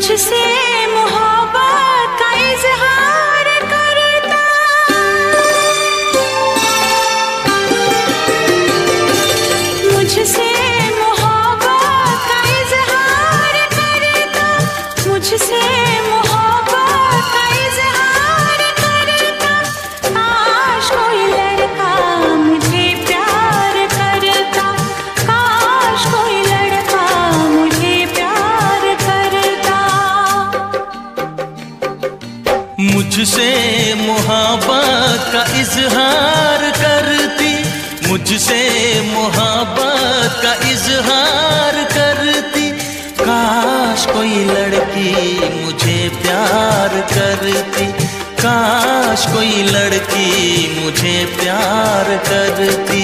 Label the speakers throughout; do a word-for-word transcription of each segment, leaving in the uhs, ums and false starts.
Speaker 1: मुझसे मोहब्बत का इजहार करता, मुझसे मोहब्बत का इजहार करता, मुझसे मोहब्बत का इजहार करता। काश कोई लड़का मुझे प्यार करता, काश कोई लड़का मुझे प्यार करता।
Speaker 2: मुझसे मोहब्बत का इजहार करती, मुझसे मोहब्बत का इजहार करती। काश कोई लड़की मुझे प्यार करती, काश कोई लड़की मुझे प्यार करती।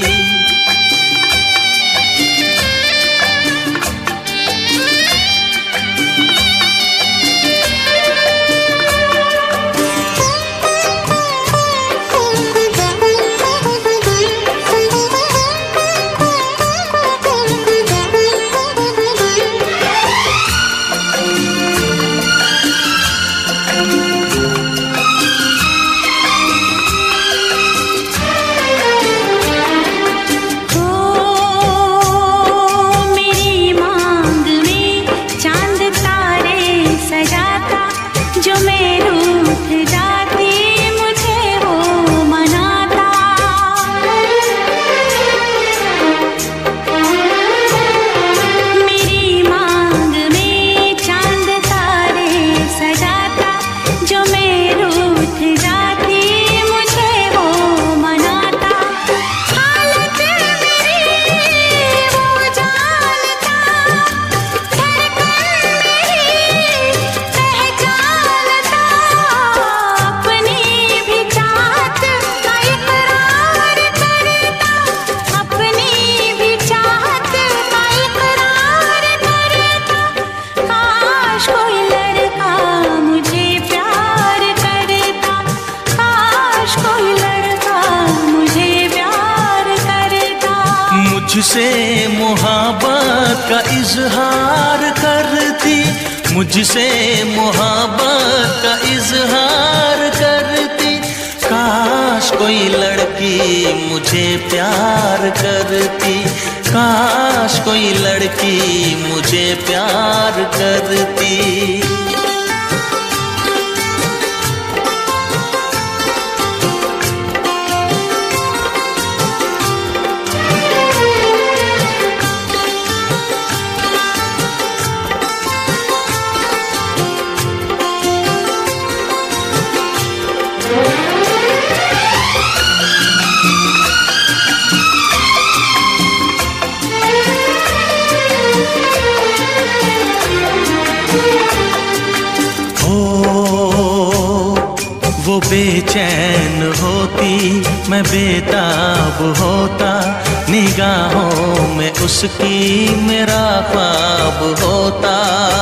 Speaker 2: मुझसे मोहब्बत का इजहार करती, मुझसे मोहब्बत का इजहार करती। काश कोई लड़की मुझे प्यार करती, काश कोई लड़की मुझे प्यार करती। वो बेचैन होती, मैं बेताब होता, निगाहों में उसकी मेरा ख्वाब होता।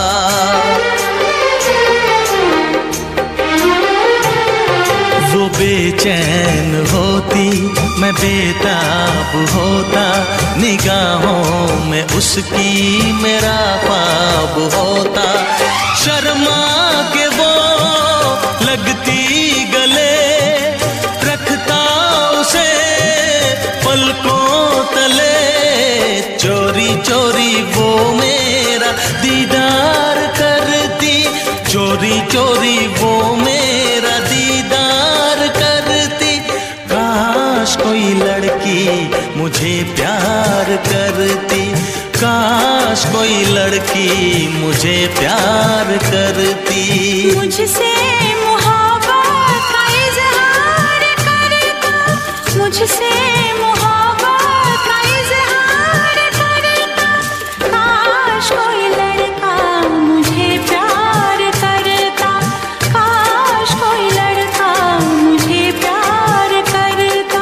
Speaker 2: वो बेचैन होती, मैं बेताब होता, निगाहों में उसकी मेरा ख्वाब होता। शर्मा के वो लगती गले, रखता उसे पलकों तले। चोरी चोरी वो मेरा दीदार करती, चोरी चोरी वो मेरा दीदार करती। काश कोई लड़की मुझे प्यार करती, काश कोई लड़की मुझे प्यार करती।
Speaker 1: मुझसे मोहब्बत का इजहार करता, मुझसे मोहब्बत का इजहार करता। काश कोई लड़का मुझे प्यार करता, काश कोई लड़का मुझे प्यार करता।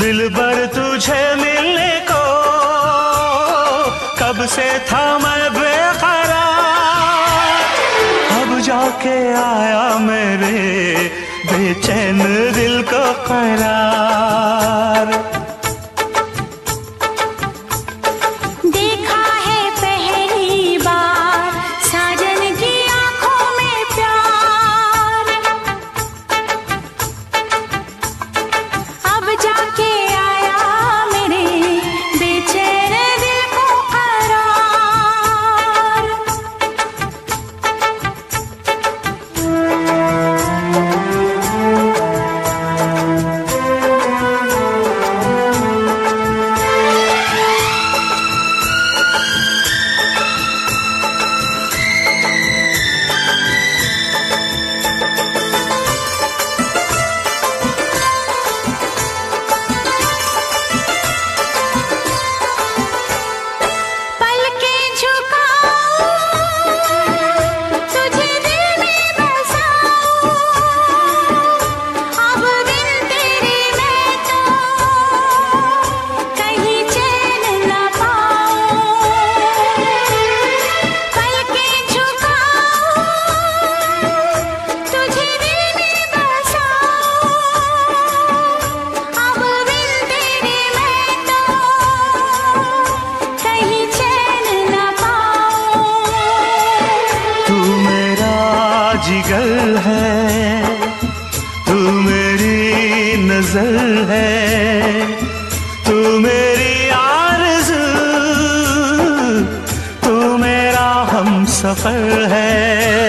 Speaker 3: दिलबर तुझे मिलने को कब से था मैं बेकरार, अब जाके आया मेरे बेचैन दिल को करार।
Speaker 1: देखा है पहली बार साजन की आंखों में प्यार, अब जाके आया मेरे बेचैन दिल को करार। पलकें झुकाऊं तुझे दिल में बसाऊं, अब बिन तेरे मैं तो कहीं चैन न पाऊं। पलकें झुकाऊं तुझे दिल में बसाऊं, अब बिन तेरे मैं तो कहीं चैन न पाऊं।
Speaker 3: तू मेरा जिगर है, तू मेरी नजर है, तू मेरी आरज़ू, तू मेरा हमसफर है।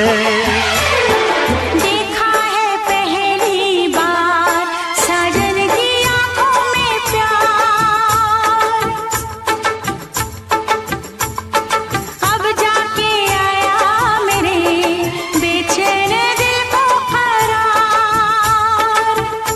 Speaker 1: देखा है पहली बार साजन की आंखों में प्यार, अब जाके आया मेरे बेचैन दिल को करार।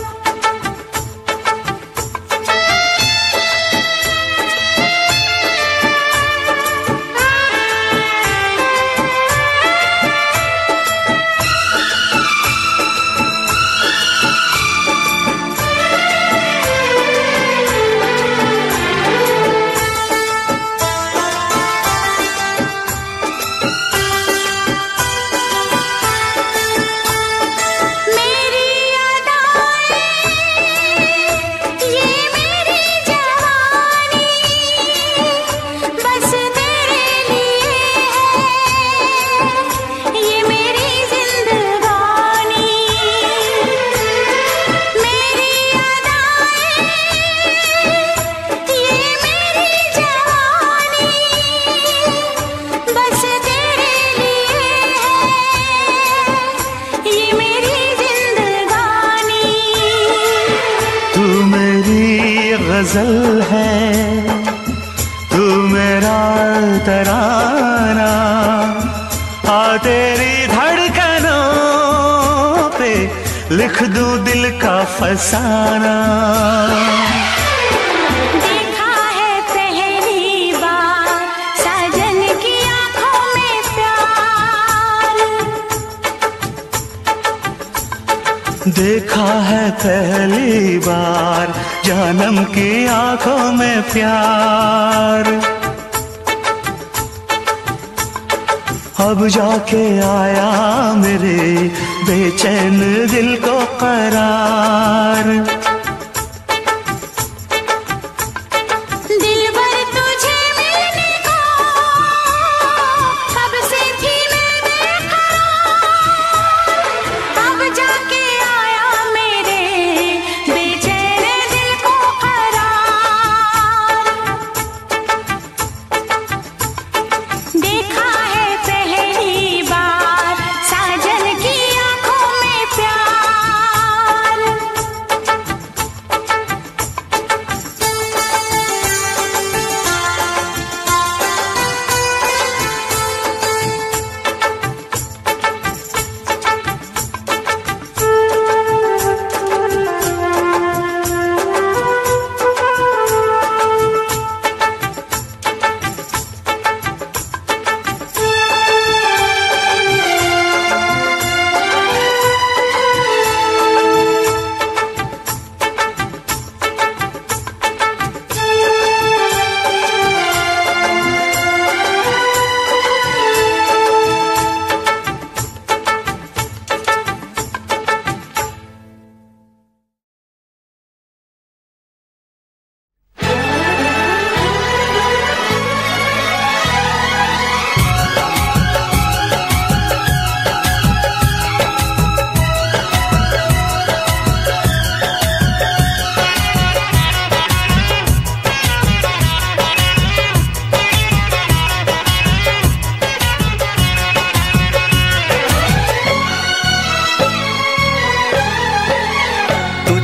Speaker 1: मेरी अदाएं ये मेरी जवानी बस तेरे लिए है, ये मेरी जिंदगानी। मेरी अदाएं ये मेरी जवानी बस तेरे लिए है, ये मेरी जिंदगानी।
Speaker 3: तू मेरी गजल है, तू मेरा तराना, आ तेरी धड़कनों पे लिख दूं दिल का फसाना।
Speaker 1: देखा है पहली बार साजन की आंखों में प्यार,
Speaker 3: देखा है पहली बार जानम की आंखों में प्यार, अब जाके आया मेरे बेचैन दिल को करार।
Speaker 1: दिलबर तुझे मिलने को कब से थी मैं बेकरार, अब जाके आया मेरे बेचैन दिल को करार। देखा है पहली बार साजन की आंखों में प्यार,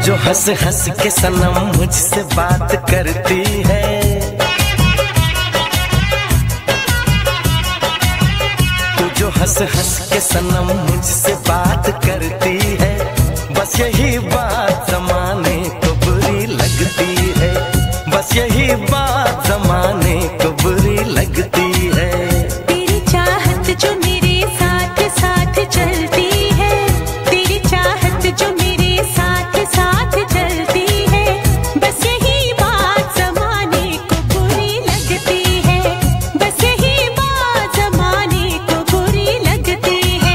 Speaker 2: जो हंस हंस के सनम मुझसे बात करती है, तू जो हंस हंस के सनम मुझसे बात करती है, बस यही बात जमाने को बुरी लगती है, बस यही बात जमाने को बुरी लगती है।
Speaker 1: तेरी चाहत जो मेरे साथ साथ चलती है, तेरी चाहत जो मेरे साथ साथ चलती है, बस यही बात जमाने को बुरी लगती है, बस यही बात जमाने को बुरी लगती है।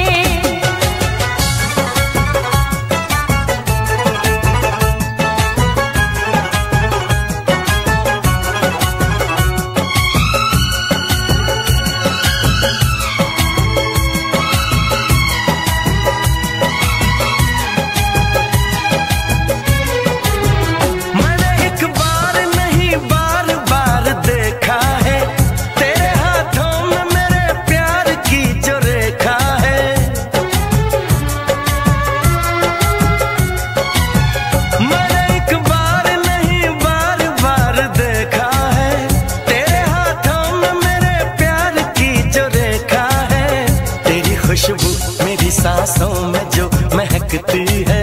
Speaker 2: मैंने एक बार नहीं बार बार देखा है, तेरे हाथों में मेरे प्यार की जो रेखा है। मैंने एक बार नहीं बार बार देखा है, तेरे हाथों में मेरे प्यार की जो रेखा है। तेरी खुशबू मेरी सांसों में जो महकती है,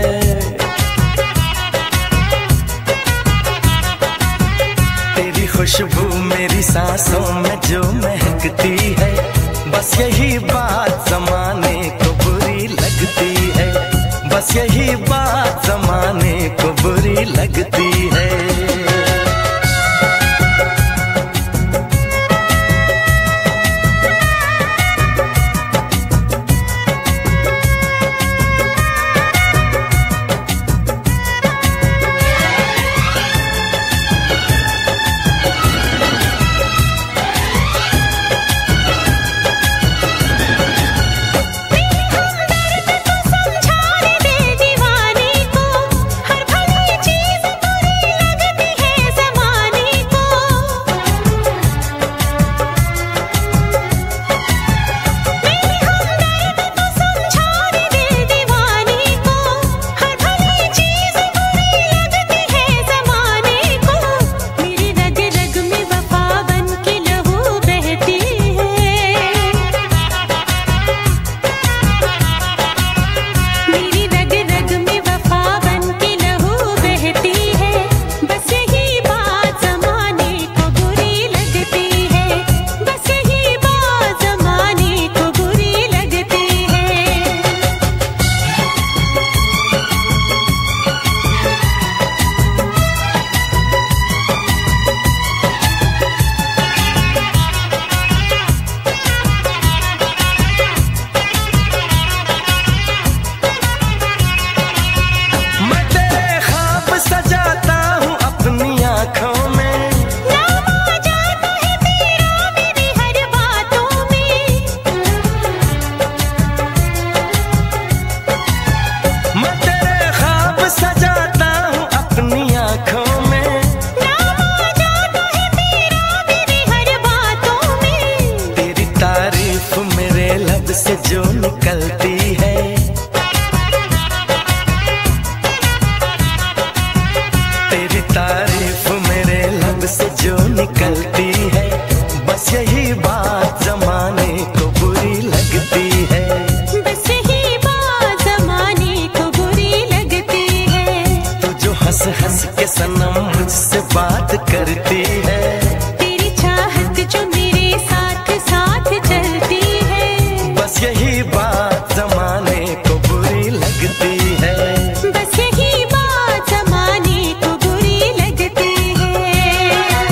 Speaker 2: तेरी खुशबू मेरी सांसों में जो महकती है, बस यही बात जमाने को बुरी लगती है, बस यही बात जमाने को बुरी लगती है।
Speaker 1: समझाने दे दीवाने को, हर भली चीज बुरी लगती है ज़माने को। मेरी हमदर्द को समझाने दे दीवाने को, हर भली चीज बुरी लगती है ज़माने को। मेरी रग रग में वफा बन के लहू बहती है, मेरी रग रग में वफा बन के लहू बहती है, बस यही बात जमाने को बुरी लगती है, बस यही बात जमाने को बुरी लगती है।
Speaker 2: मैं तेरे ख्वाब सजाता हूँ अपनी आँखों में,
Speaker 1: नाम आ जाता है तेरा मेरी हर बातों में,
Speaker 2: मैं तेरे ख्वाब सजाता हूँ अपनी आँखों में।
Speaker 1: नाम आ जाता है तेरा मेरी हर बातों में।
Speaker 2: तेरी तारीफ मेरे लब से जो निकलती है, तेरी तारीफ मेरे लब से जो निकलती है, बस यही बात जमाने को बुरी लगती है,
Speaker 1: बस यही बात जमाने को बुरी लगती है।
Speaker 2: तू जो हंस हंस के सनम मुझसे बात करती है,
Speaker 1: तेरी चाहत जो मेरे साथ साथ चलती है,
Speaker 2: बस यही बात जमाने को बुरी लगती है।
Speaker 1: बस यही बात जमाने को बुरी लगती है।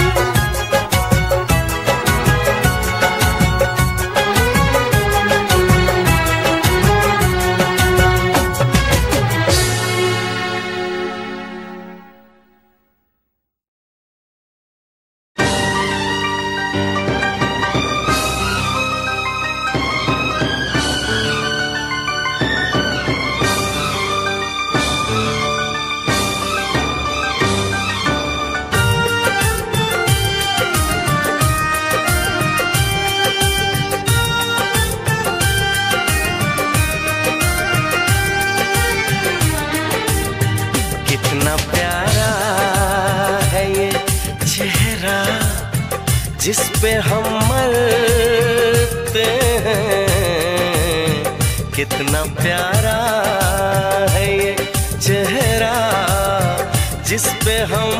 Speaker 2: जिस पे हम मरते हैं। कितना प्यारा है ये चेहरा जिस पे हम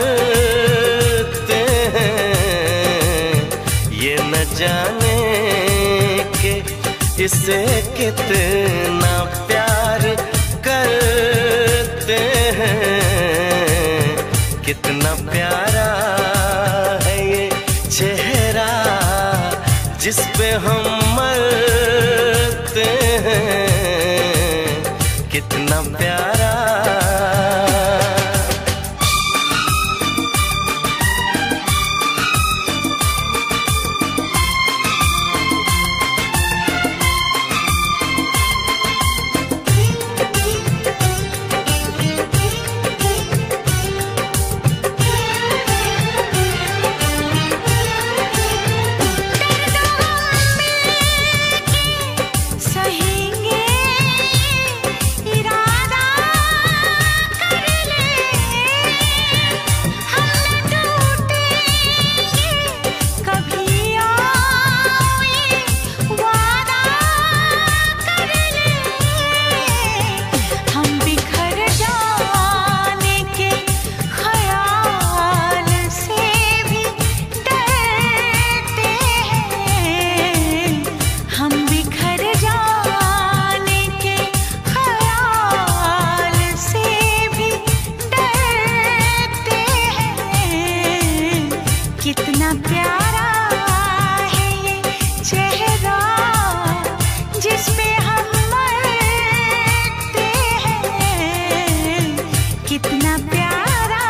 Speaker 2: मरते हैं। ये न जाने के इसे कितना प्यार करते हैं। कितना प्यारा है ये चेहरा जिस पे हम मरते हैं। कितना प्यारा।
Speaker 1: कितना प्यारा है ये चेहरा जिस पे हम मरते हैं। कितना प्यारा।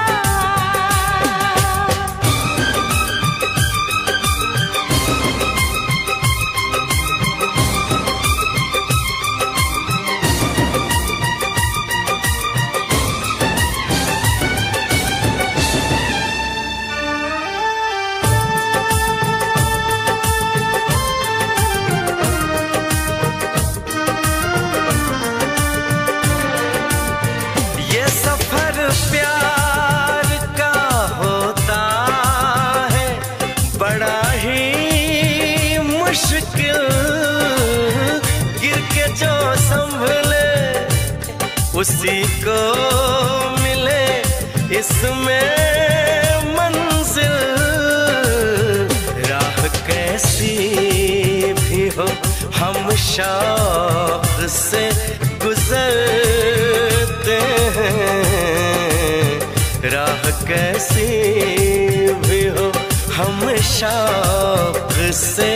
Speaker 2: प्यार का होता है बड़ा ही मुश्किल। गिर के जो संभले उसी को मिले इसमें मंजिल। राह कैसी भी हो हम शौक से गुजरते हैं। राह कैसी भी हो हम शौक से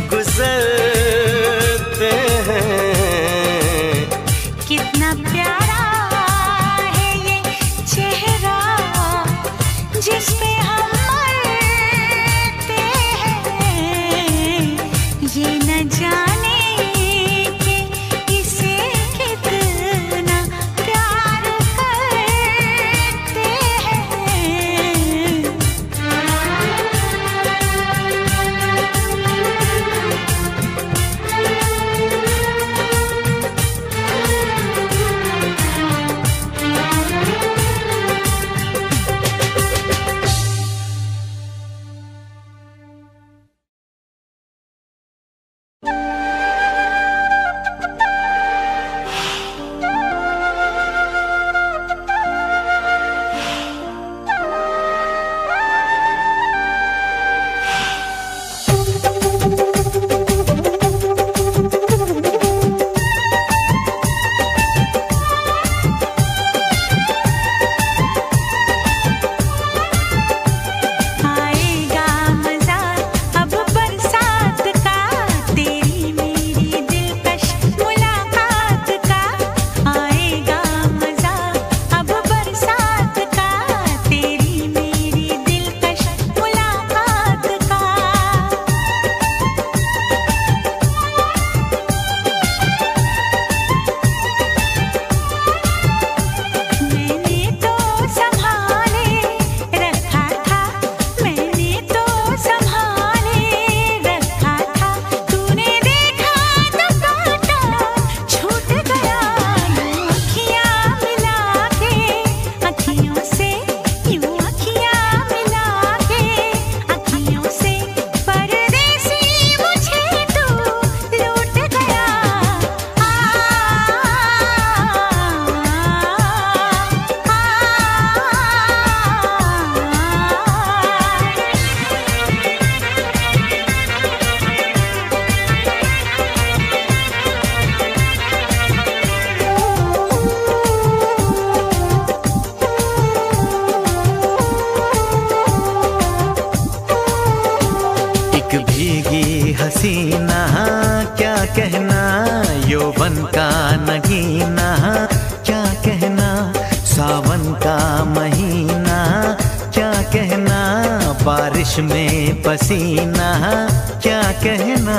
Speaker 2: गुजरते हैं।
Speaker 1: कितना प्यारा है ये चेहरा जिस पे हम मरते हैं। ये न जाने कि इसे कितना प्यार करते हैं।
Speaker 4: सावन का नगीना क्या कहना, सावन का महीना क्या कहना, बारिश में पसीना क्या कहना।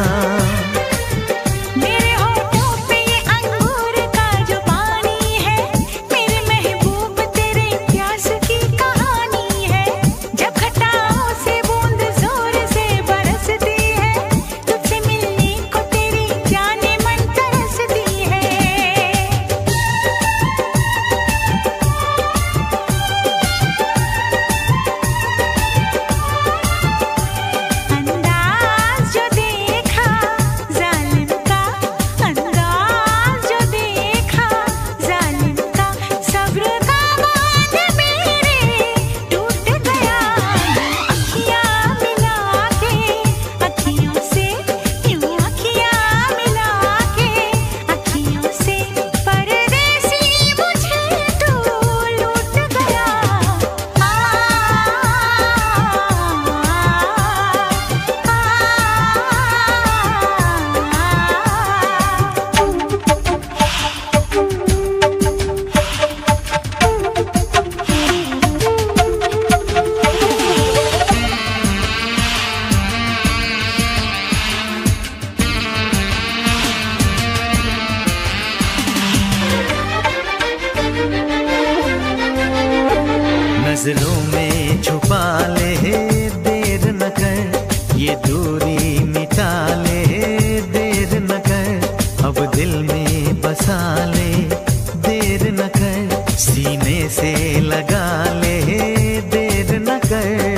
Speaker 4: नजरों में छुपा ले देर न कर, ये दूरी मिटा ले देर न कर, अब दिल में बसा ले देर न कर, सीने से लगा ले देर न कर।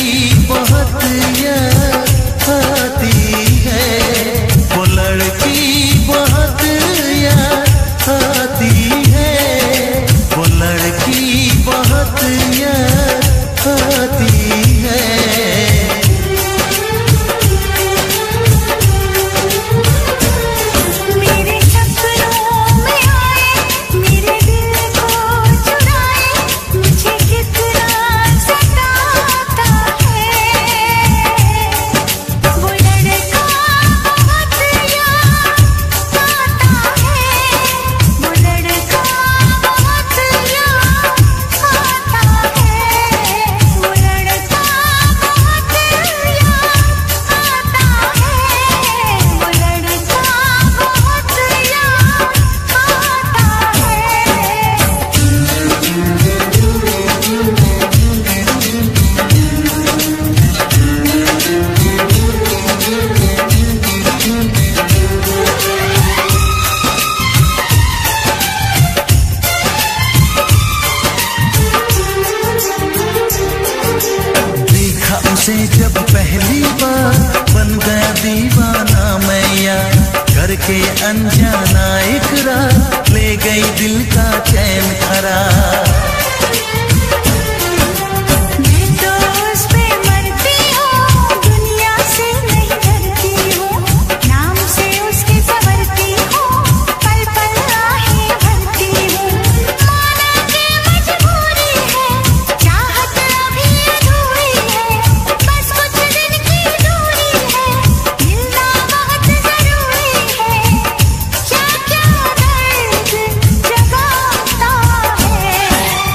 Speaker 3: वो लड़की
Speaker 4: किया ना इकरार, ले गई दिल का चैन करार।
Speaker 1: मैं तो उस पे मरती हूँ, दुनिया से नहीं डरती हूँ, नाम से उसके संवरती हूँ, पल पल आहें भरती हूँ। माना कि मजबूरी है, चाहत अभी अधूरी है, बस कुछ दिन की दूरी है, मिलना बहुत जरूरी है। क्या क्या दर्द जगाता है।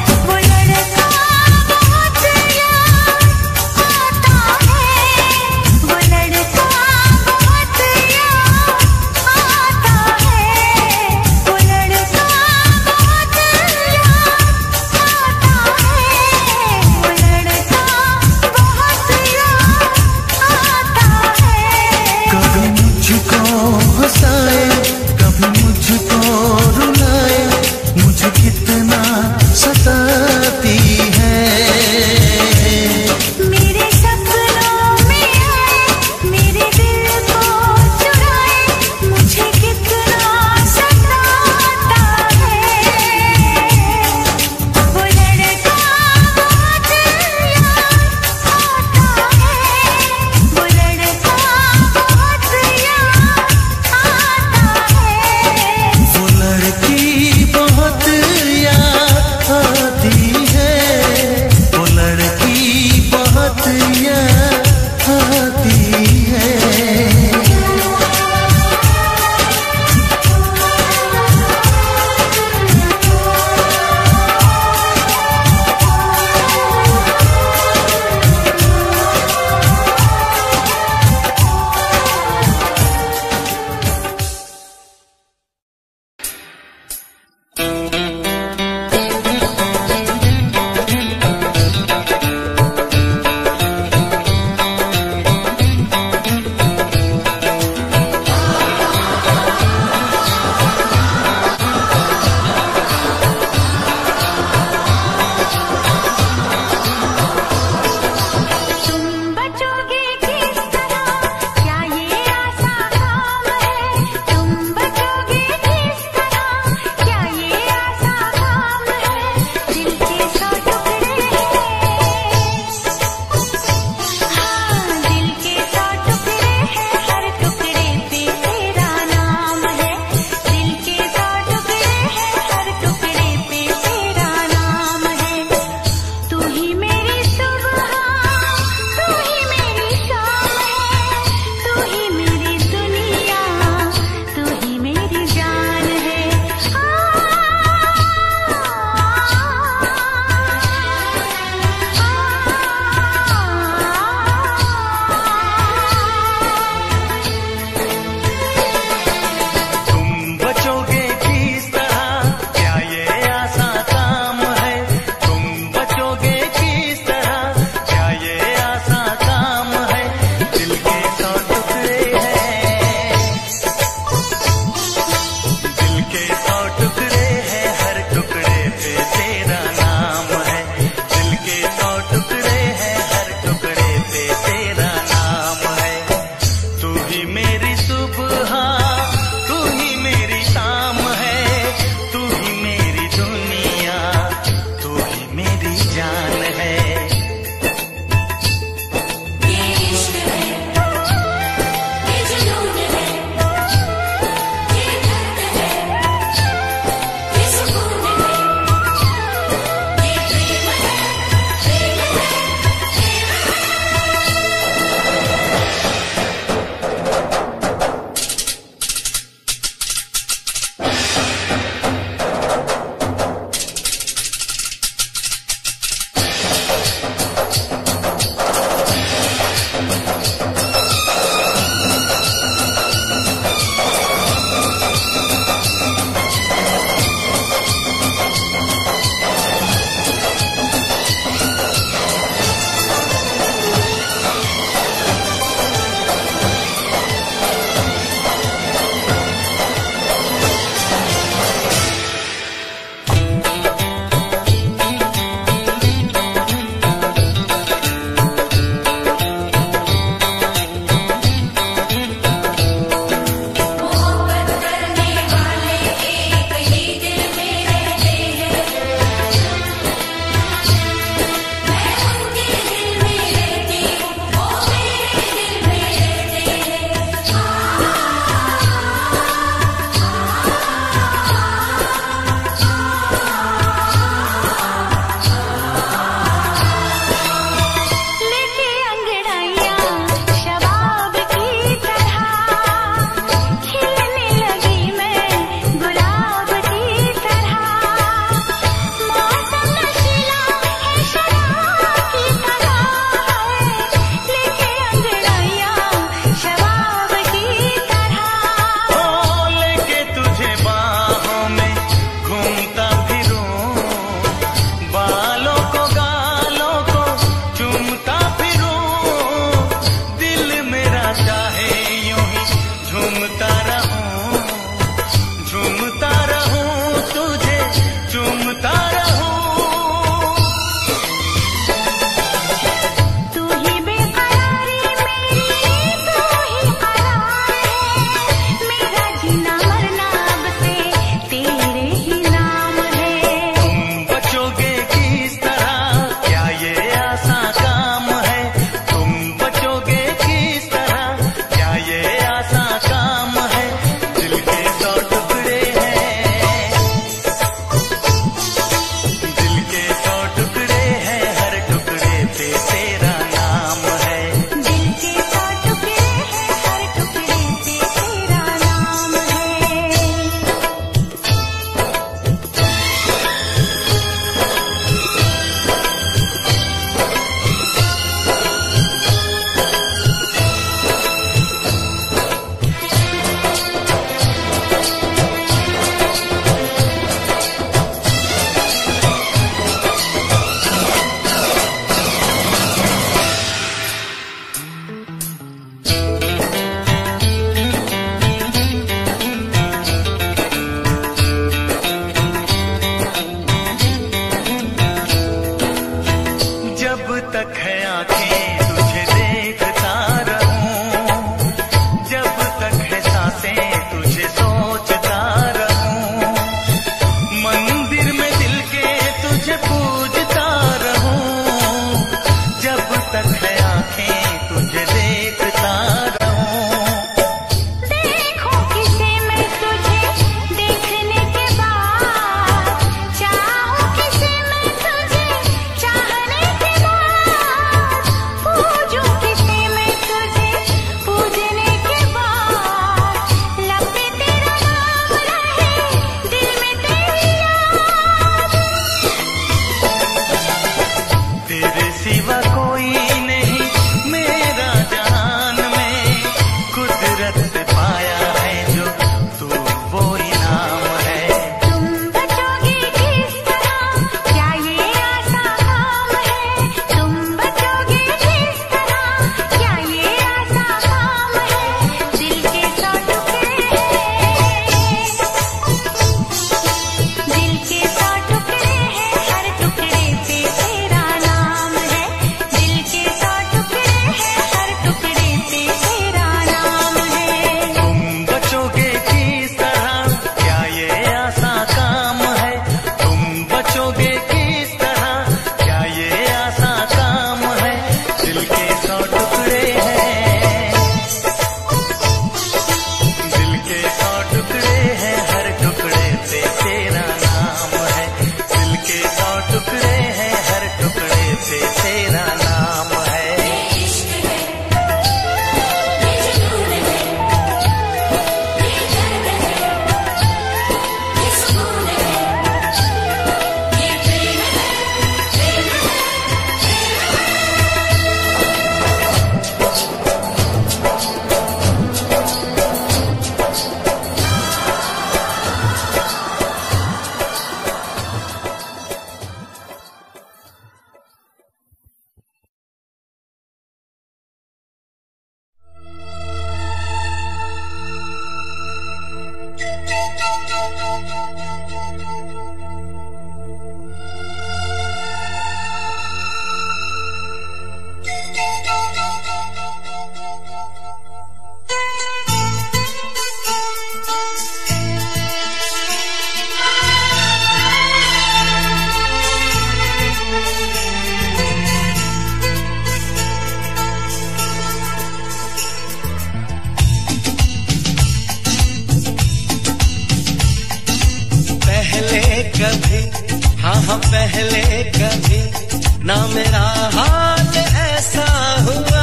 Speaker 2: पहले कभी, हाँ हाँ पहले कभी ना मेरा हाल ऐसा हुआ।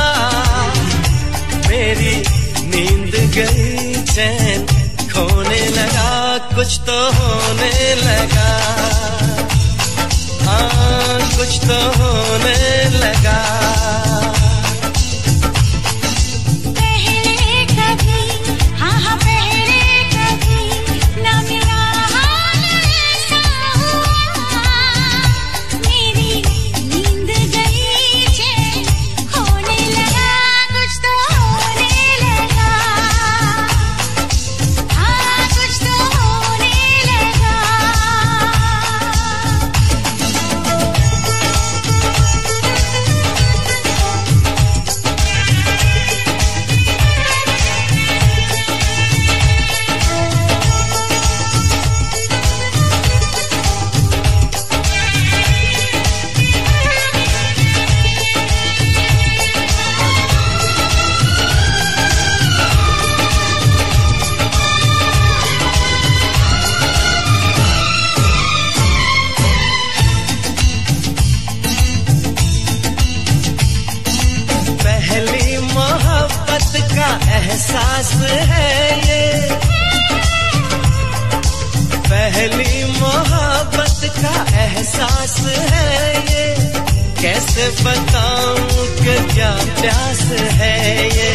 Speaker 2: मेरी नींद गई, चैन खोने लगा, कुछ तो होने लगा, हाँ कुछ तो होने लगा।
Speaker 1: पहले कभी, हाँ हाँ पहले कभी ना मेरा हाल ऐसा हुआ। मेरी नींद गई, चैन खोने लगा, कुछ तो होने लगा, हाँ कुछ तो होने लगा।
Speaker 2: पहली मोहब्बत का एहसास है ये, पहली मोहब्बत का एहसास है ये। कैसे बताऊं कि क्या प्यास है ये।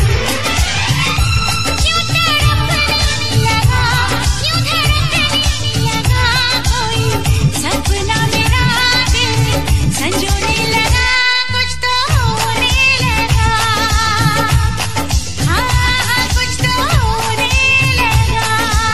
Speaker 1: क्यों तड़पने लगा, क्यों धड़कने लगा, कोई सपना मेरा दिल संजोने लगा, कुछ तो होने लगा, हाँ हाँ कुछ तो होने लगा।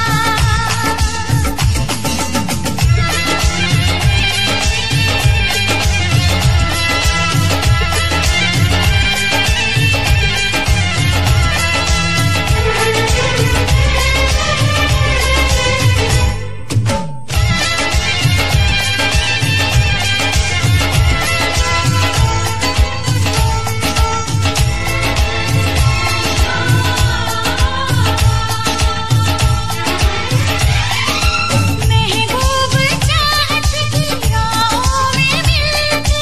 Speaker 1: महबूब चाहत की राहों में मिलके,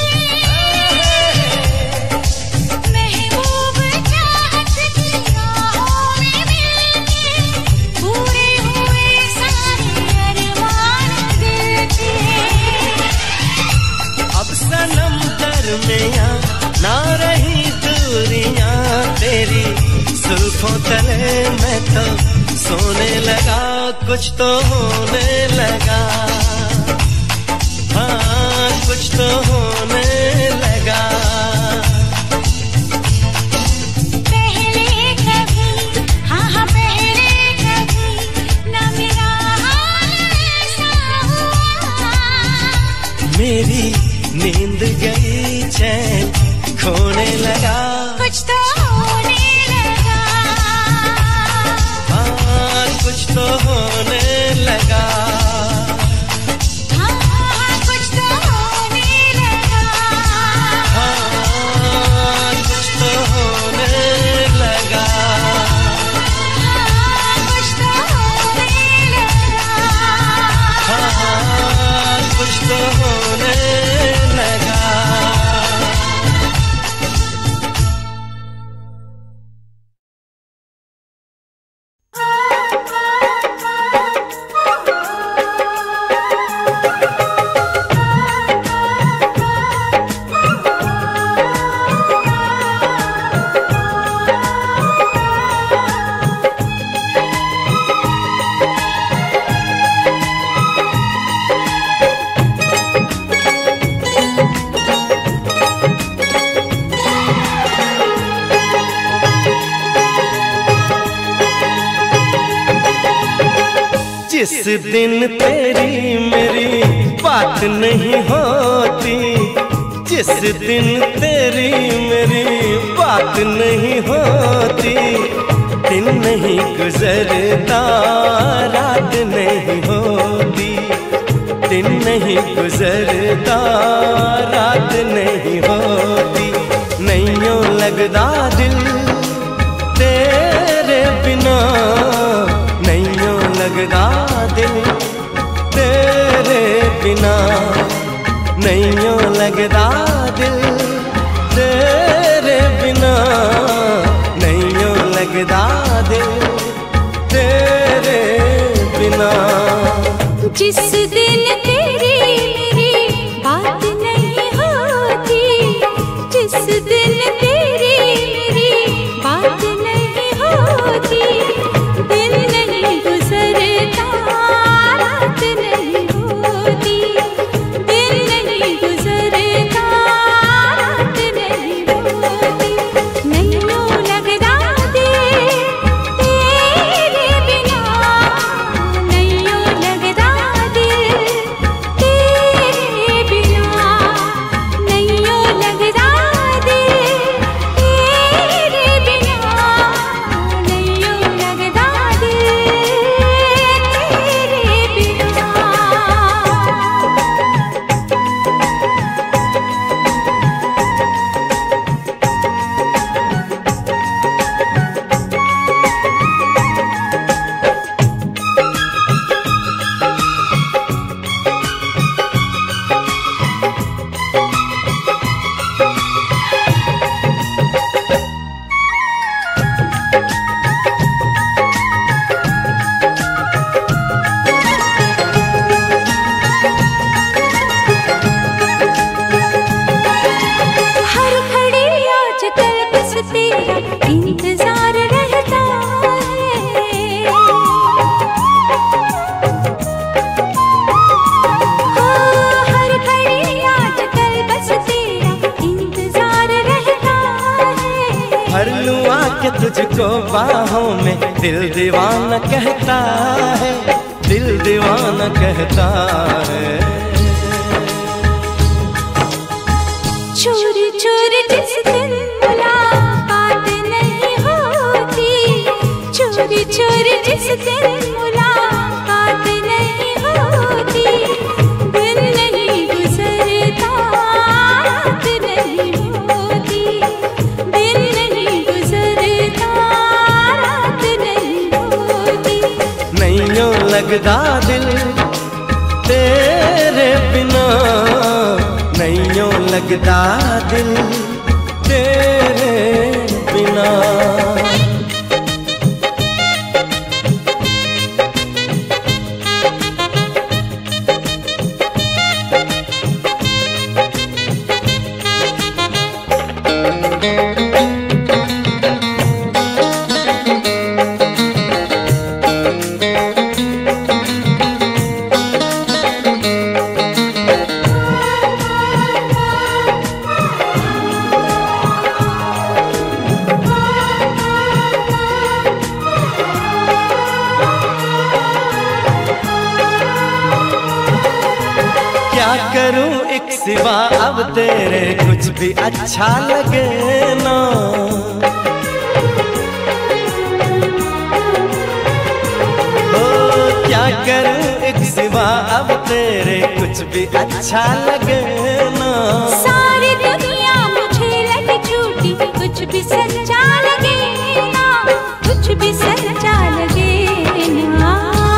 Speaker 1: महबूब चाहत की राहों में मिलके, पूरे हुए सारे अरमान दिल के।
Speaker 2: अब सनम दरमियां ना रही दूरियां, तेरी जुल्फों तले मैं तो सोने लगा, कुछ तो होने लगा, हाँ कुछ तो होने लगा।
Speaker 1: पहले कभी, हाँ हाँ पहले कभी ना मेरा हाल ऐसा हुआ।
Speaker 2: मेरी नींद गई, चैन खोने लगा,
Speaker 1: कुछ तो होने लगा,
Speaker 2: हाँ कुछ तो होने लगा,
Speaker 1: हाँ हाँ कुछ तो होने लगा,
Speaker 2: हाँ कुछ तो होने लगा।
Speaker 1: हाँ कुछ तो होने लगा।
Speaker 2: हाँ कुछ तो होने लगा। जिस दिन तेरी मेरी बात नहीं होती, जिस दिन तेरी मेरी बात नहीं होती, दिन नहीं गुजरता रात नहीं होती, दिन नहीं गुजरता रात नहीं होती। नैयों लगदा दिल तेरे बिना, नैयों लगदा दिल तेरे बिना नैयों लगदा दिल, तेरे बिना नैयों लगदा दिल, तेरे बिना।
Speaker 1: जिस दिन तेरी मेरी बात नहीं होती, जिस दिन तेरी मेरी बात नहीं होती, दिन नहीं गुजरता रात नहीं होती, दिन नहीं गुजरता रात नहीं होती, नैयों लगदा दिल तेरे बिना, नैयों लगदा दिल तेरे बिना, नैयों लगदा दिल तेरे बिना, नैयों लगदा दिल तेरे बिना। हर घड़ी आजकल बस तेरा इंतजार रहता है, हाँ, हर घड़ी आजकल बस तेरा इंतजार रहता है।
Speaker 2: हर लूं आके तुझको बाहों में, दिल दीवाना कहता है, दिल दीवाना कहता है।
Speaker 1: चोरी चोरी जिस दिन मुलाकात नहीं होती, चोरी चोरी जिस दिन मुलाकात नहीं होती, दिन नहीं गुजरता रात नहीं होती, दिन नहीं गुजरता रात नहीं होती,
Speaker 2: नैयों लगदा दिल तेरे बिना, नैयों लगदा दिल तेरे बिना। क्या करूं एक सिवा अब तेरे कुछ भी अच्छा लगे ना, ओ क्या करूं एक सिवा अब तेरे कुछ भी अच्छा लगे ना।
Speaker 1: सारी दुनिया मुझे लगे झूठी, कुछ भी सच्चा लगे ना, कुछ भी सच्चा लगे ना।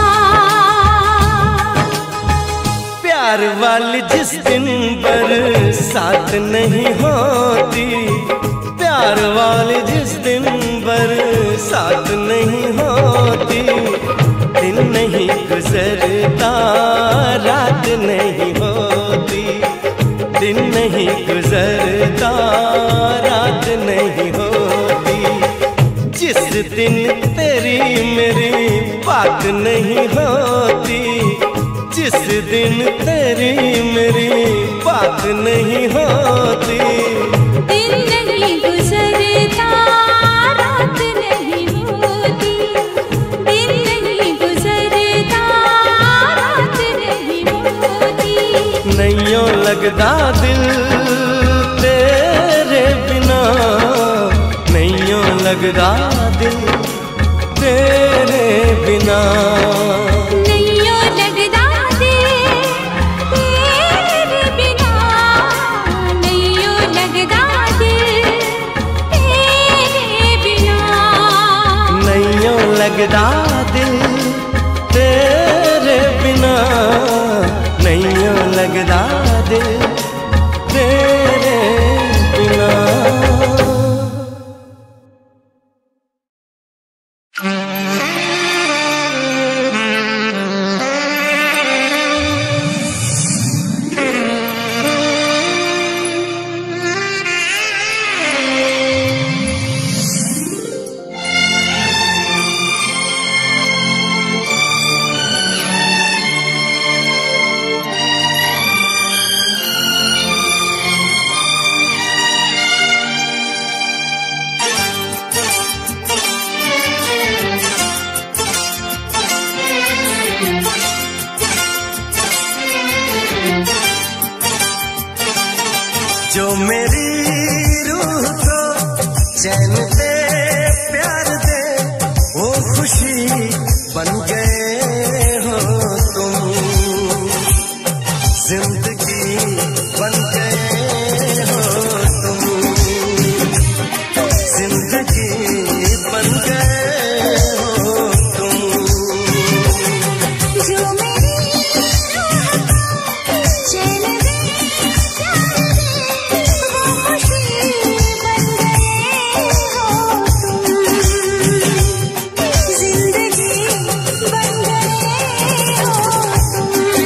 Speaker 2: प्यार वाली जिस दिन बरसात नहीं होती, प्यार वाली जिस दिन बरसात नहीं होती, दिन नहीं गुजरता रात नहीं होती, दिन नहीं गुजरता रात नहीं होती, जिस दिन तेरी मेरी बात नहीं होती, जिस दिन तेरी मेरी बात नहीं होती,
Speaker 1: दिन नहीं गुजरता रात नहीं होती, दिन नहीं गुजरता रात नहीं होती,
Speaker 2: नैयों लगदा दिल तेरे बिना, नैयों लगदा दिल तेरे बिना।
Speaker 1: नैयों लगदा दिल तेरे बिना, नैयों लगदा दिल तेरे बिना,
Speaker 2: नैयों लगदा दिल तेरे बिना। चैन दे प्यार दे वो खुशी बन गए हो तुम, जिंदगी बन गए हो तुम, जिंदगी बन गए हो तुम।
Speaker 1: जो मेरी रूह को चैन दे प्यार दे वो खुशी बन गए हो तुम, जिंदगी बन गए हो तुम,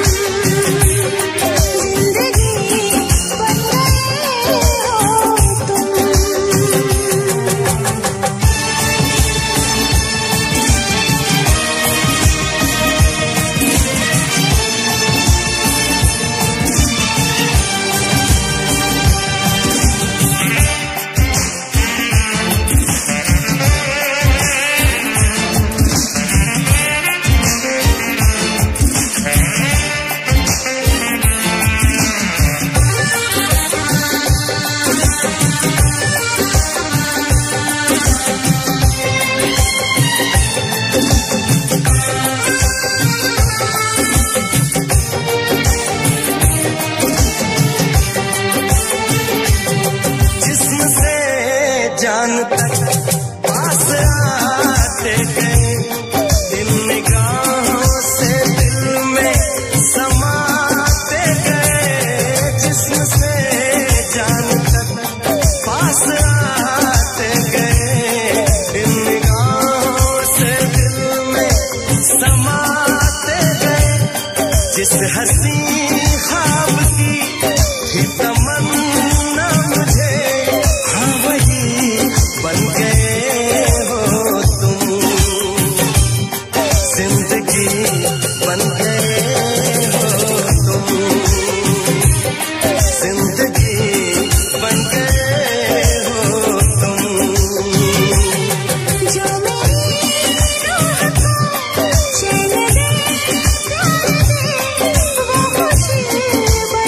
Speaker 1: जिंदगी बन गए हो तुम।
Speaker 2: जिस्म से जान तक पास आते गए, इन निगाहों से दिल में समाते गए। जिस्म से जान तक पास आते गए, इन निगाहों से दिल में समाते गए। जिस हंसी ख्वाब की थी तमन्ना मुझे, हाँ वही बन गए हो तुम, जिंदगी बन गए हो तुम, जिंदगी बन गए हो तुम।
Speaker 1: जो मेरी रूह को चैन दे प्यार दे वो खुशी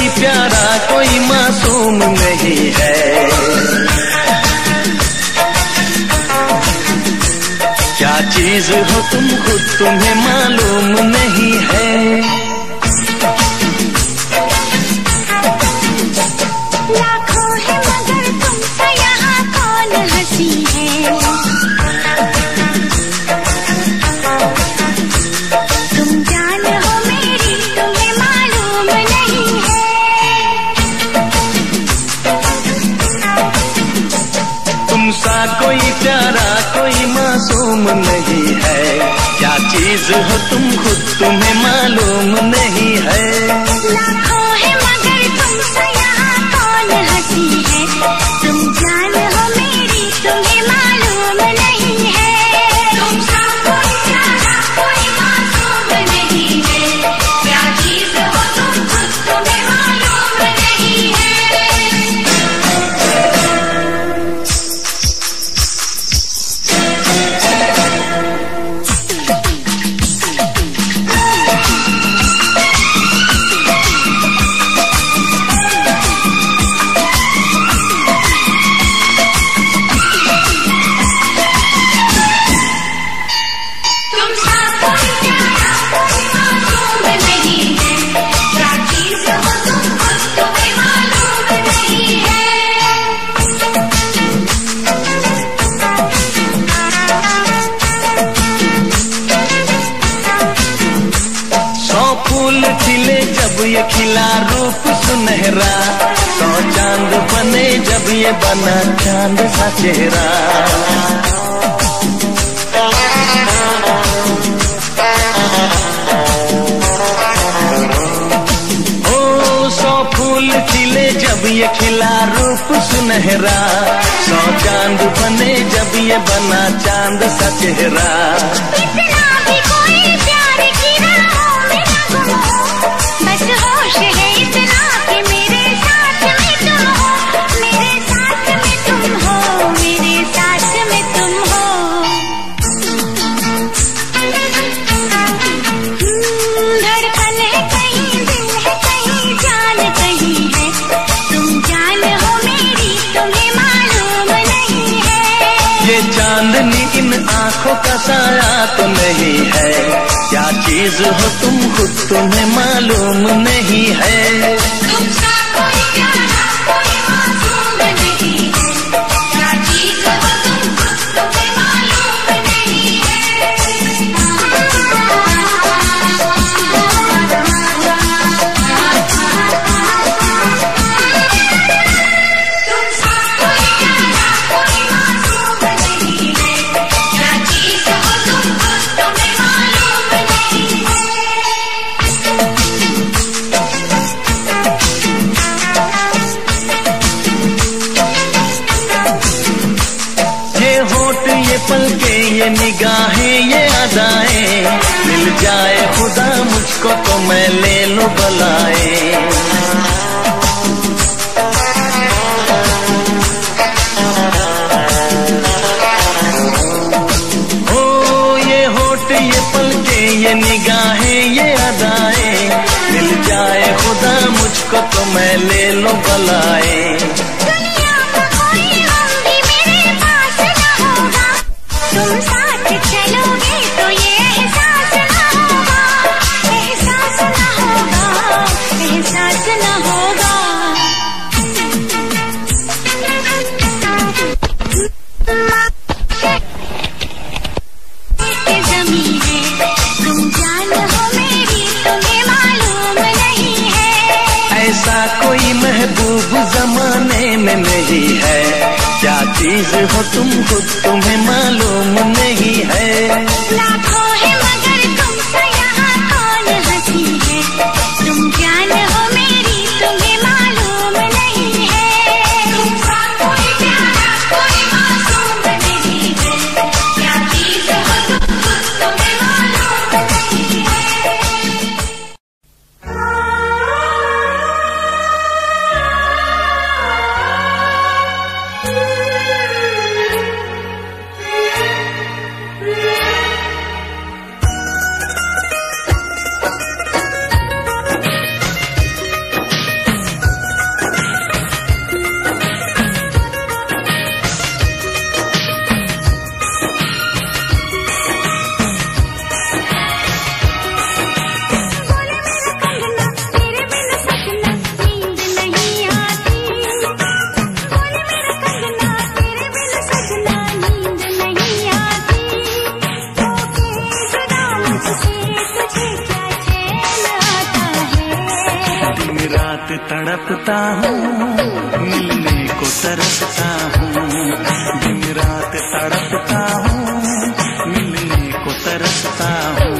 Speaker 2: कोई प्यारा कोई मासूम नहीं है। क्या चीज हो तुम खुद तुम्हें मालूम नहीं है।
Speaker 1: लाखों है मगर तुमसे यहाँ कौन हंसी है। तुम जान हो मेरी तुम्हें मालूम नहीं है।
Speaker 2: तुम सा कोई प्यारा कोई मासूम नहीं है। क्या चीज हो तुम खुद तुम्हें मालूम नहीं है।
Speaker 1: लाखों है मगर तुमसे यहाँ कौन हंसी है। तुम जान हो मेरी तुम्हें मालूम नहीं है। तुम सा कोई प्यारा कोई मासूम नहीं है। क्या चीज हो तुम खुद तुम्हें मालूम नहीं है। तुम सा कोई प्यारा कोई मासूम नहीं है। क्या चीज हो तुम खुद तुम्हें मालूम नहीं है।
Speaker 2: सौ फूल खिले जब ये खिला रूप सुनहरा। सौ चांद बने जब ये बना चांद सा चेहरा। ओ सौ फूल खिले जब ये खिला रूप सुनहरा। सौ चांद बने जब ये बना चांद सा चेहरा।
Speaker 1: इतना भी कोई प्यार की राहों में न गुम हो। बस होश है इतना कि मेरे साथ में तुम हो। मेरे साथ में तुम हो। मेरे साथ में तुम हो। हम्म, धड़कन है कहीं दिल है कहीं जान कहीं है। तुम जान हो मेरी तुम्हें मालूम नहीं है।
Speaker 2: ये चांदनी इन आंखों का साया तो नहीं है। क्या चीज हो तुम खुद तुम्हें मालूम नहीं है।
Speaker 1: तुम सा कोई प्यारा कोई मासूम नहीं है। क्या चीज हो तुम खुद तुम्हें मालूम नहीं है। तुम सा कोई प्यारा कोई मासूम नहीं है। क्या चीज हो तुम खुद तुम्हें मालूम नहीं है।
Speaker 2: ये होठ ये पलके ये निगाहें ये अदाएं। मिल जाए खुदा मुझको तो मैं ले लूं बलाए। ओ ये होठ ये पलके ये निगाहें ये अदाएं। मिल जाए खुदा मुझको तो मैं ले लूं बलाए।
Speaker 1: दुनिया का कोई गम भी मेरे पास न होगा। तुम साथ चलोगे तो ये एहसास न होगा। एहसास न होगा। एहसास न होगा। ये ज़मीं है। तुम जान हो मेरी तुम्हें मालूम नहीं है।
Speaker 2: ऐसा कोई महबूब जमाने में नहीं है। क्या चीज हो तुम खुद तुम्हें मालूम नहीं है।
Speaker 1: लाखों है मगर तुमसे यहाँ कौन हंसी है। तुम जान हो मेरी तुम्हें मालूम नहीं है। तुम सा कोई प्यारा कोई मासूम नहीं है। क्या चीज हो तुम खुद तुम्हें मालूम नहीं है।
Speaker 3: तड़पता हूँ, मिलने को तरसता हूँ। दिन रात तड़पता हूँ, मिलने को तरसता हूँ।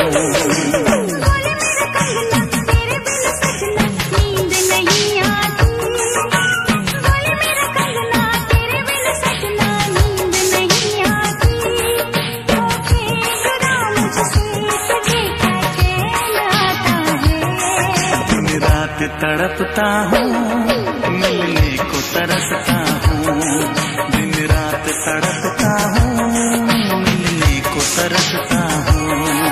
Speaker 3: तड़पता हूँ, मिलने को तरसता हूँ। दिन रात तड़पता हूँ, मिलने को तरसता हूँ।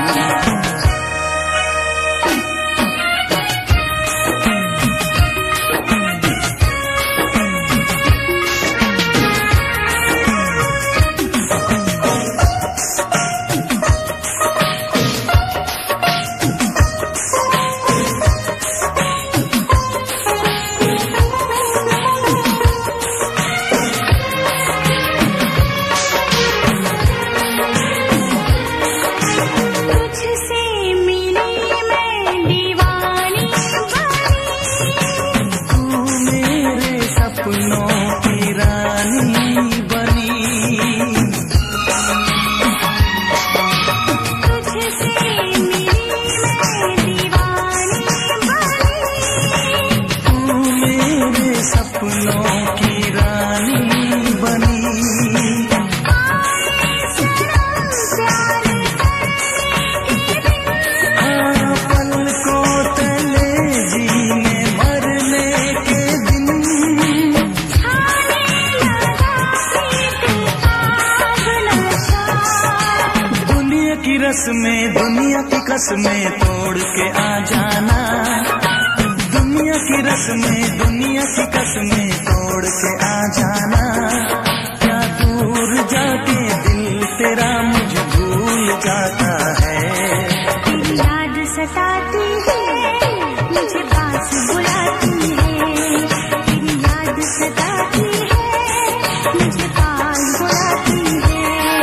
Speaker 3: में दुनिया की कसमें तोड़ के आ जाना, दुनिया की रस्में दुनिया की कसमें तोड़ के आ जाना। क्या दूर जाके दिल तेरा मुझे भूल जाता है।
Speaker 1: तेरी याद सताती है, मुझे पास बुलाती है। तेरी याद सताती है, मुझे पास बुलाती है।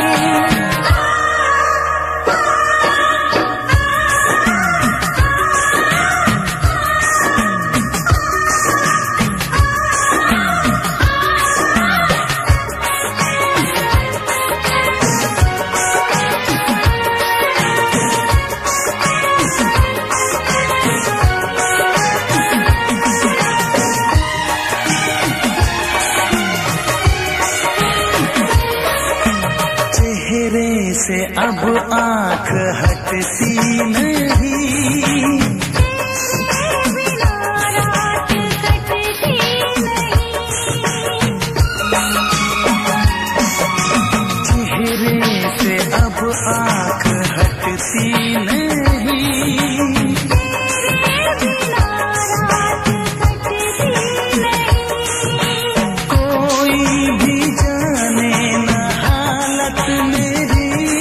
Speaker 3: से अब आँख हटती नहीं,
Speaker 1: बिना रात कटती नहीं।
Speaker 3: चेहरे से अब आँख हटती नहीं,
Speaker 1: बिना रात कटती नहीं।
Speaker 3: कोई भी जाने न हालत मेरी,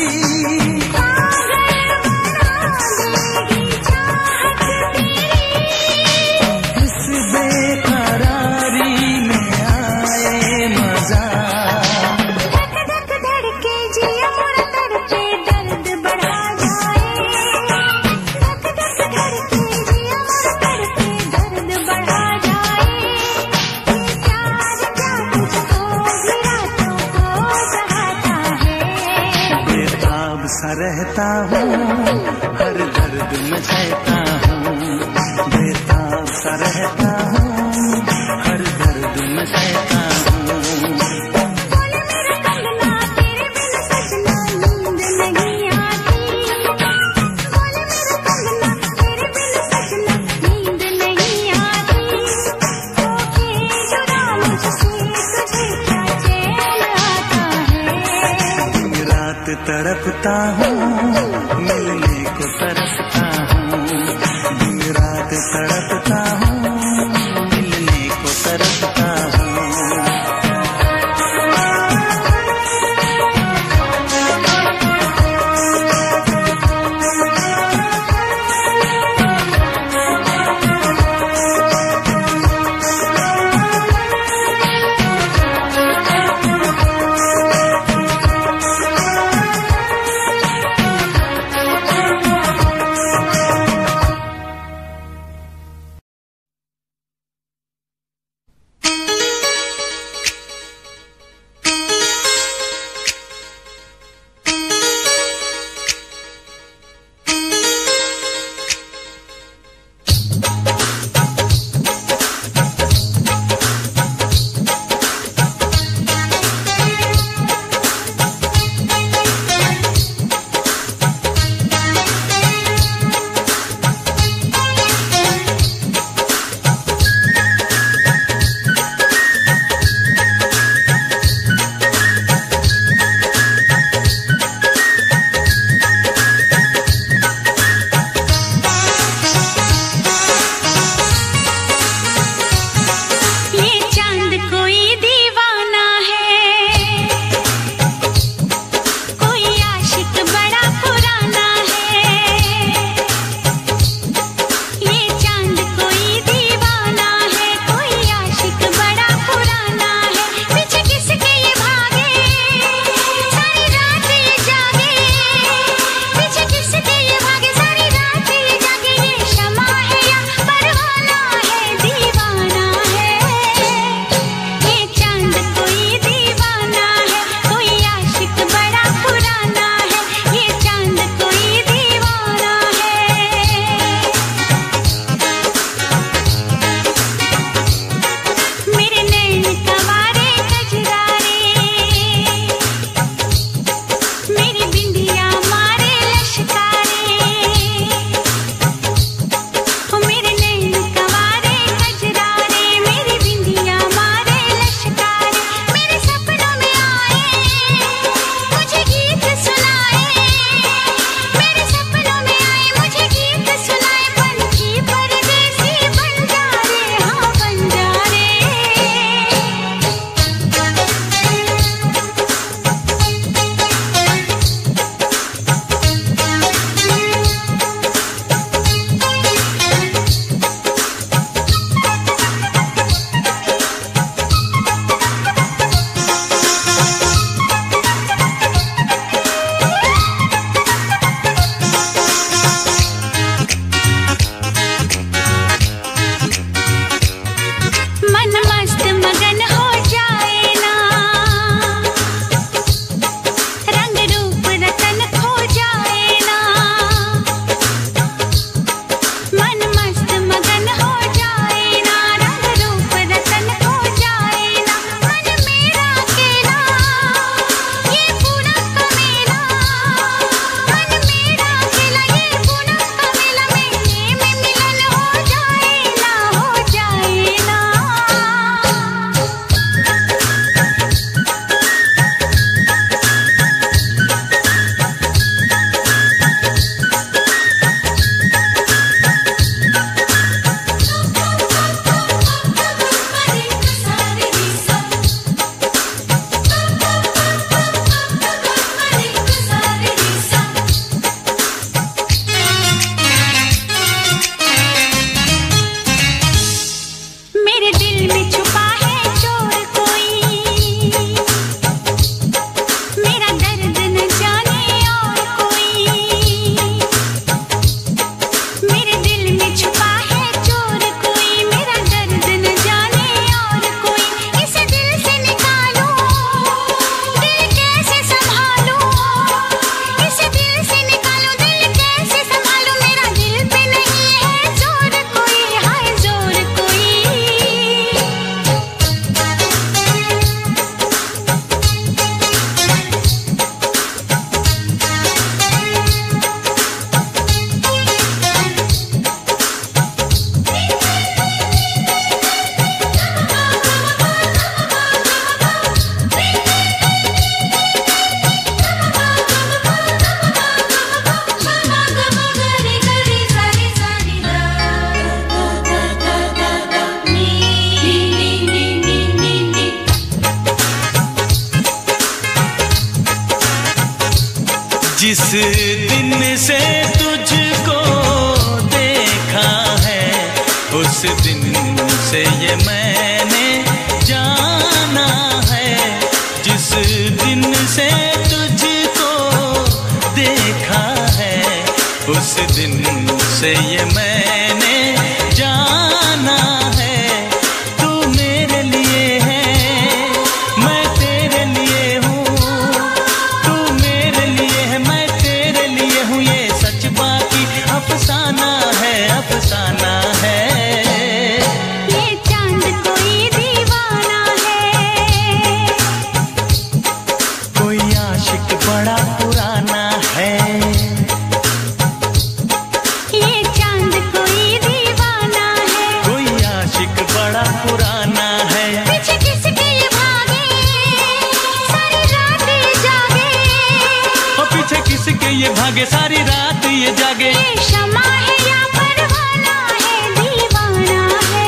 Speaker 3: सा रहता हूँ, हर दर्द में सहता हूँ। बेताब सा रहता हूँ, हर दर्द में सहता हूँ।
Speaker 1: बोले मेरा कंगना, तेरे बिन सजना नींद नहीं आती। बोले मेरा कंगना, तेरे बिन सजना नींद नहीं आती। होके जुदा मुझसे तुझे क्या चैन आता है।
Speaker 3: दिन रात तड़पता हूँ, मिलने को तरसता हूँ। दिन रात तड़पता हूँ, मिलने को तरसता हूँ। दिन से तुझको देखा है, उस दिन से ये मैंने जाना है। जिस दिन से तुझको देखा है, उस दिन से ये मैंने जाना है। तू मेरे लिए है, मैं तेरे लिए हूँ। तू मेरे लिए है, मैं तेरे लिए हूँ। ये सच बाकी अफसाना है, अफसाना है।
Speaker 1: ये चांद कोई दीवाना है,
Speaker 3: कोई आशिक बड़ा पुराना है।
Speaker 1: ये चांद कोई दीवाना है,
Speaker 3: कोई आशिक बड़ा पुराना है।
Speaker 1: पीछे किसके ये भागे, सारी रात ये जागे।
Speaker 3: और पीछे किसके ये भागे, सारी रात ये जागे।
Speaker 1: ये शमा है या परवाना है, दीवाना है।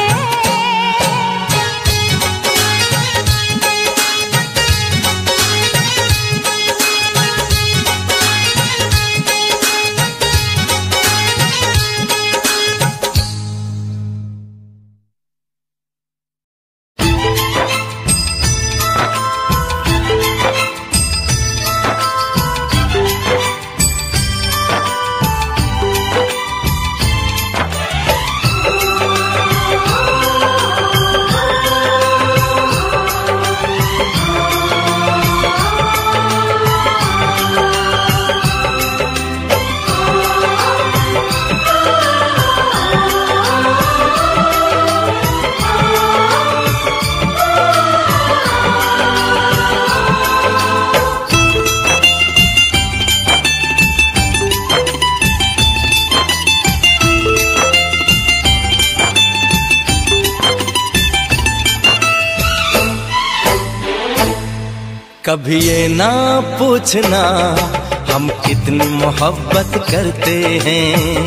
Speaker 2: कभी ये ना पूछना हम कितनी मोहब्बत करते हैं।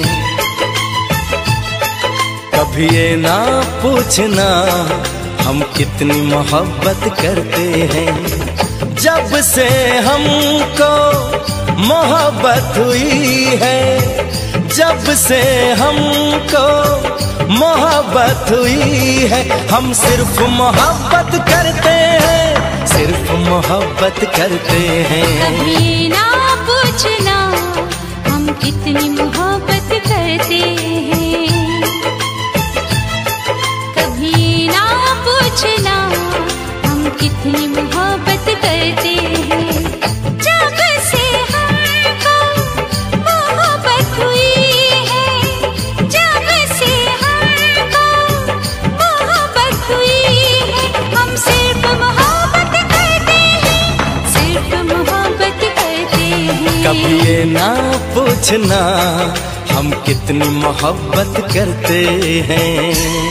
Speaker 2: कभी ये ना पूछना हम कितनी मोहब्बत करते हैं। जब से हमको मोहब्बत हुई है, जब से हमको मोहब्बत हुई है, हम सिर्फ मोहब्बत करते हैं, सिर्फ मोहब्बत करते हैं।
Speaker 1: कभी ना पूछना हम कितनी मोहब्बत करते हैं। कभी ना पूछना हम कितनी मोहब्बत करते हैं। जब से हमको मोहब्बत हुई है, जब से हमको मोहब्बत हुई है, हम सिर्फ मोहब्बत करते हैं, सिर्फ मोहब्बत करते हैं।
Speaker 2: कभी ये ना पूछना हम कितनी मोहब्बत करते हैं।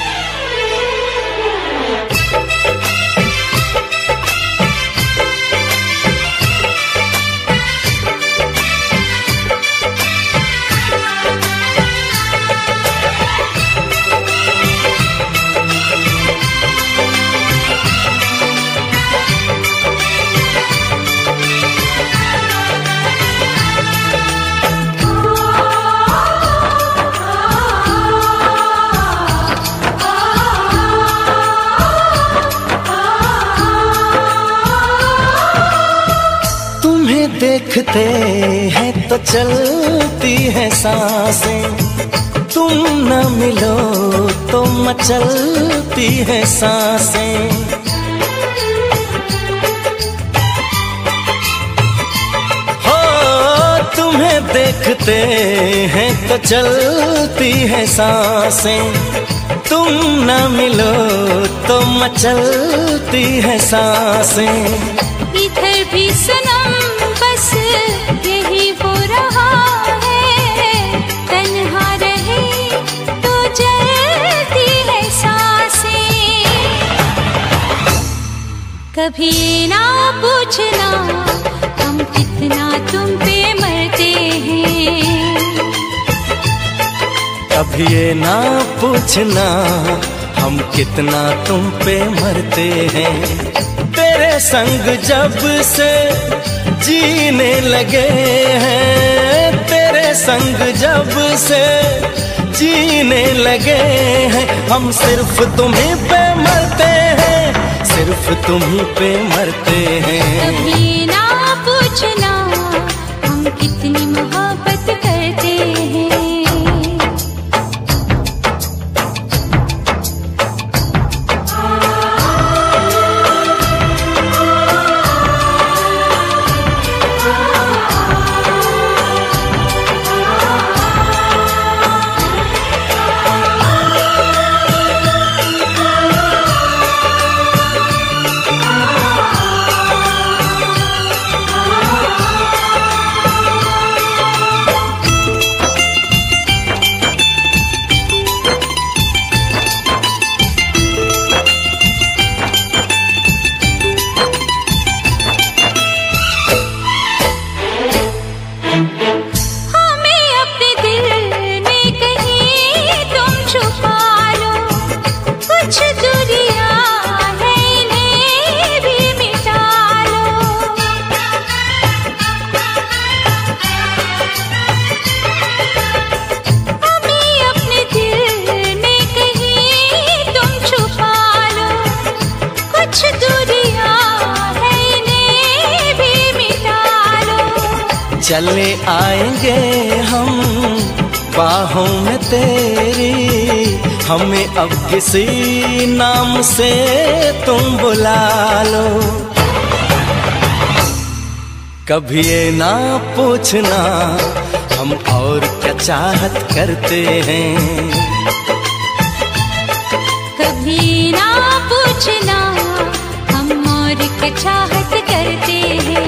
Speaker 2: देखते हैं तो चलती है सांसें, तुम न मिलो तो मचलती है सांसें। हो तुम्हें देखते हैं तो चलती है सांसें, तुम न मिलो तो मचलती है सांसें।
Speaker 1: इधर भी सनम बस यही हो रहा है, तन्हा रहे तो जलती है सांसें। कभी ना पूछना हम कितना तुम पे मरते हैं।
Speaker 2: कभी ये ना पूछना हम कितना तुम पे मरते हैं। तेरे संग जब से जीने लगे हैं तेरे संग जब से जीने लगे हैं हम सिर्फ तुम्हीं पे मरते हैं सिर्फ तुम्हीं पे मरते हैं।
Speaker 1: कभी ना पूछना हम कितनी मोहब्बत करते हैं।
Speaker 2: चले आएंगे हम बाहों में तेरी हमें अब किसी नाम से तुम बुला लो। कभी ये ना पूछना हम और क्या चाहत करते हैं।
Speaker 1: कभी ना पूछना हम और क्या चाहत करते हैं।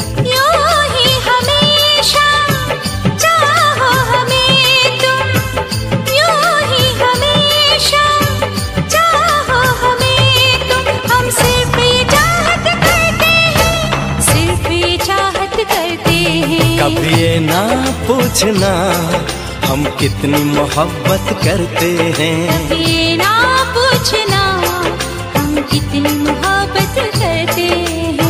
Speaker 2: कभी ये ना पूछना हम कितनी मोहब्बत करते हैं।
Speaker 1: कभी ये ना पूछना हम कितनी मोहब्बत करते हैं।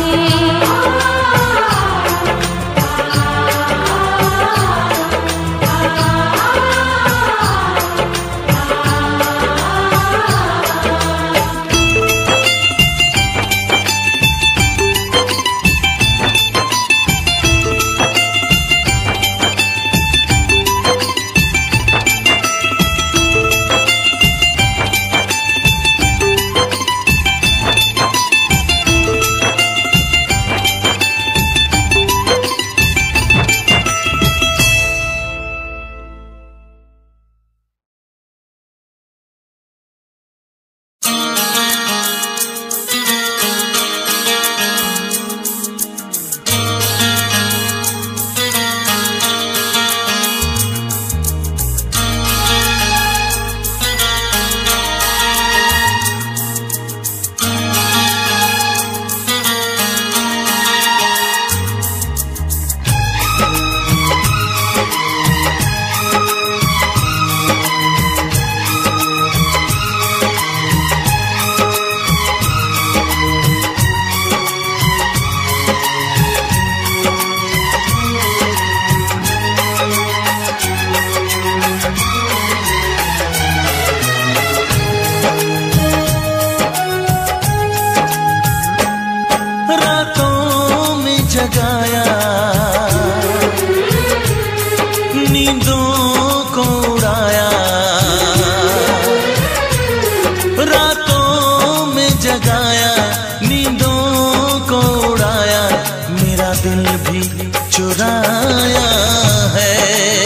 Speaker 3: चुराया है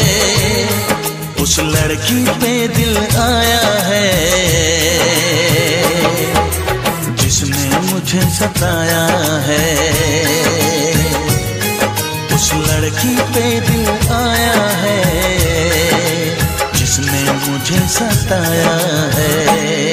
Speaker 3: उस लड़की पे दिल आया है जिसने मुझे सताया है। उस लड़की पे दिल आया है जिसने मुझे सताया है।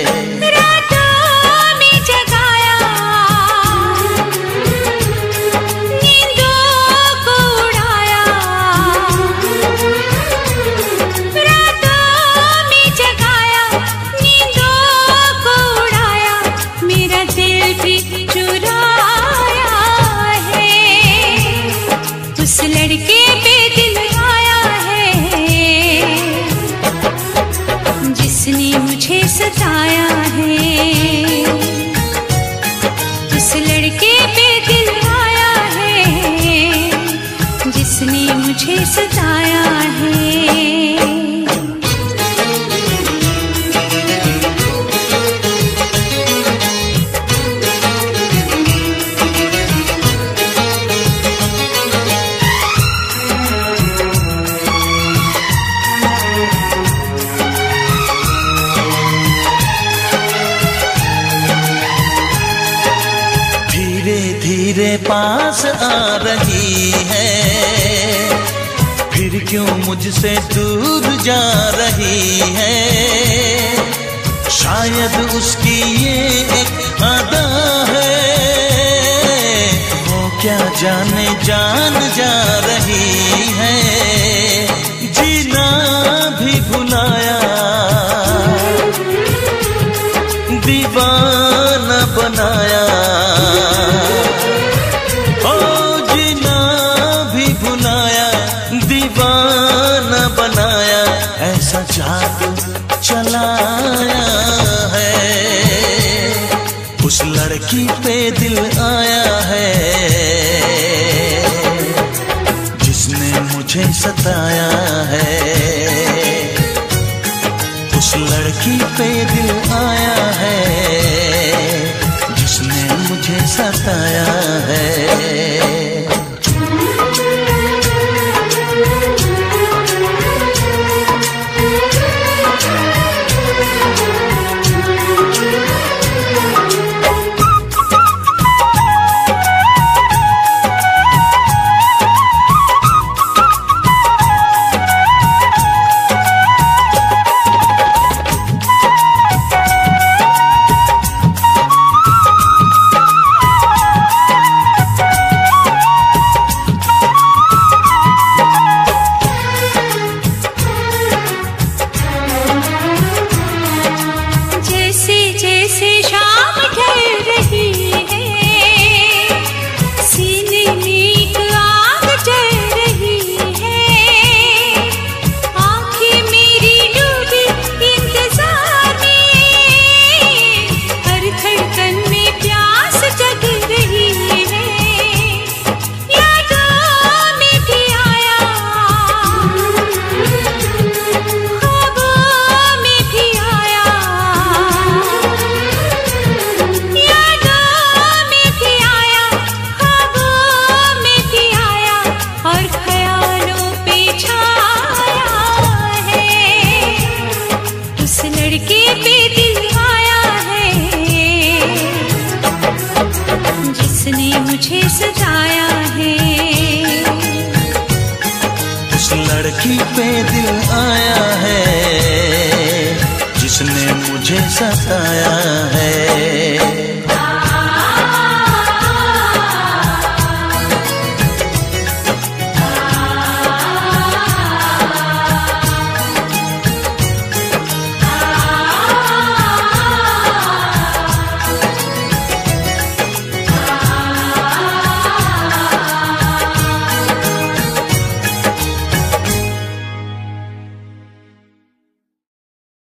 Speaker 3: मेरे पास आ रही है, फिर क्यों मुझसे दूर जा रही है। शायद उसकी ये एक अदा है, वो क्या जाने जान जा रही है। जीना भी भुलाया, दीवाना बनाया, ओ जीना भी भुलाया, दीवाना बनाया, ऐसा जादू चलाया है। उस लड़की पे दिल आया है, जिसने मुझे सताया है। उस लड़की पे दिल आया है, जिसने मुझे सताया है। लड़की पे दिल आया है, जिसने मुझे सताया है।